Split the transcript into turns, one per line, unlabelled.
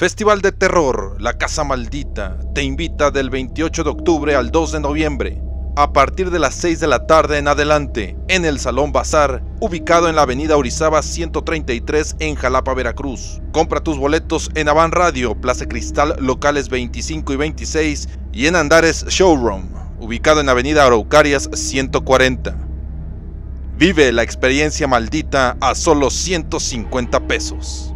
Festival de Terror, La Casa Maldita, te invita del 28 de octubre al 2 de noviembre, a partir de las 6 de la tarde en adelante, en el Salón Bazar, ubicado en la avenida Orizaba 133 en Jalapa, Veracruz. Compra tus boletos en Avan Radio, Plaza Cristal, locales 25 y 26, y en Andares Showroom, ubicado en avenida Araucarias 140. Vive la experiencia maldita a solo 150 pesos.